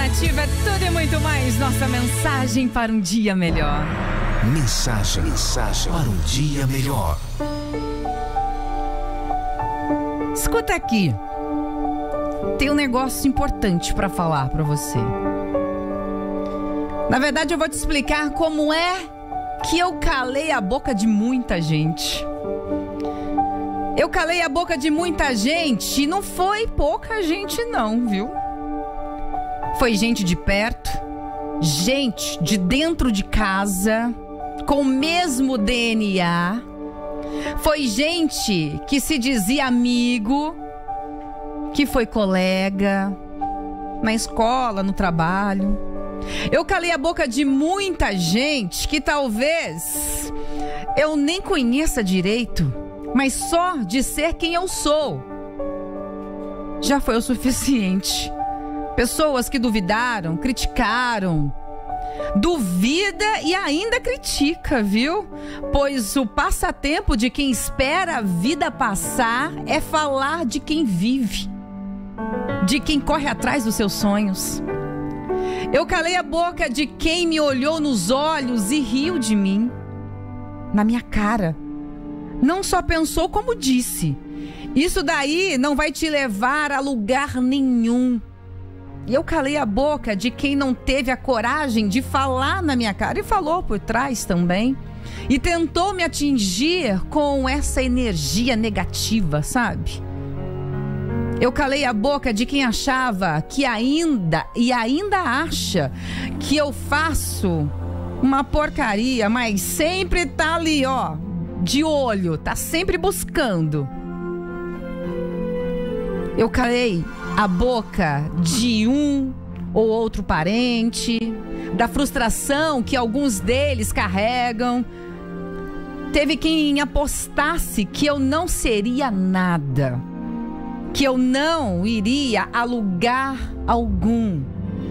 Nativa, tudo e muito mais. Nossa mensagem para um dia melhor. Mensagem para um dia melhor. Escuta aqui. Tem um negócio importante para falar para você. Na verdade, eu vou te explicar como é que eu calei a boca de muita gente. Eu calei a boca de muita gente e não foi pouca gente não, viu? Foi gente de perto, gente de dentro de casa, com o mesmo DNA. Foi gente que se dizia amigo, que foi colega, na escola, no trabalho. Eu calei a boca de muita gente que talvez eu nem conheça direito, mas só de ser quem eu sou já foi o suficiente. Pessoas que duvidaram, criticaram. Duvida e ainda critica, viu? Pois o passatempo de quem espera a vida passar é falar de quem vive, de quem corre atrás dos seus sonhos. Eu calei a boca de quem me olhou nos olhos e riu de mim, na minha cara. Não só pensou como disse. Isso daí não vai te levar a lugar nenhum. E eu calei a boca de quem não teve a coragem de falar na minha cara e falou por trás também. E tentou me atingir com essa energia negativa, sabe? Eu calei a boca de quem achava que ainda acha que eu faço uma porcaria, mas sempre tá ali, ó, de olho, tá sempre buscando. Eu calei a boca de um ou outro parente, da frustração que alguns deles carregam. Teve quem apostasse que eu não seria nada, que eu não iria a lugar algum.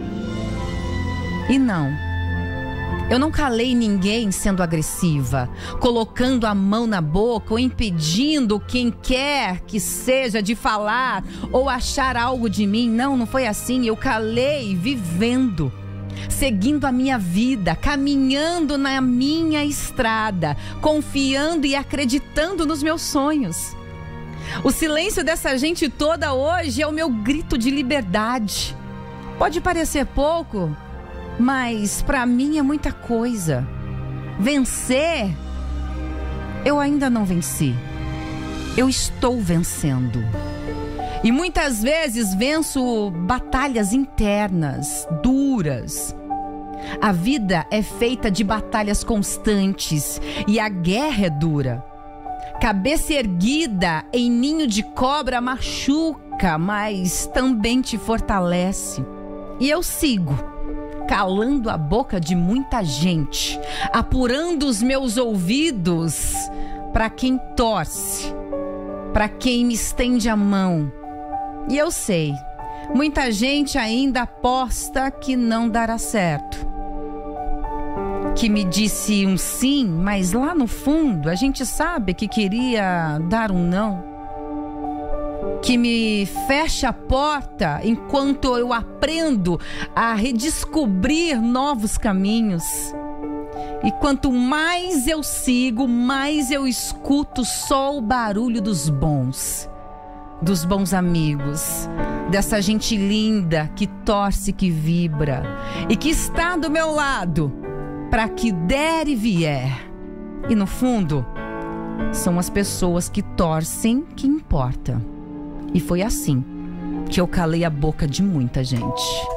E não, eu não calei ninguém sendo agressiva, colocando a mão na boca ou impedindo quem quer que seja de falar ou achar algo de mim. Não foi assim. Eu calei vivendo, seguindo a minha vida, caminhando na minha estrada, confiando e acreditando nos meus sonhos. O silêncio dessa gente toda hoje é o meu grito de liberdade. Pode parecer pouco, mas para mim é muita coisa. Vencer, eu ainda não venci. Eu estou vencendo. E muitas vezes venço batalhas internas, duras. A vida é feita de batalhas constantes e a guerra é dura. Cabeça erguida em ninho de cobra machuca, mas também te fortalece. E eu sigo, calando a boca de muita gente, apurando os meus ouvidos para quem torce, para quem me estende a mão. E eu sei, muita gente ainda aposta que não dará certo, que me disse um sim, mas lá no fundo a gente sabe que queria dar um não, que me fecha a porta enquanto eu aprendo a redescobrir novos caminhos. E quanto mais eu sigo, mais eu escuto só o barulho dos bons amigos, dessa gente linda que torce, que vibra e que está do meu lado para que der e vier. E no fundo, são as pessoas que torcem que importa. E foi assim que eu calei a boca de muita gente.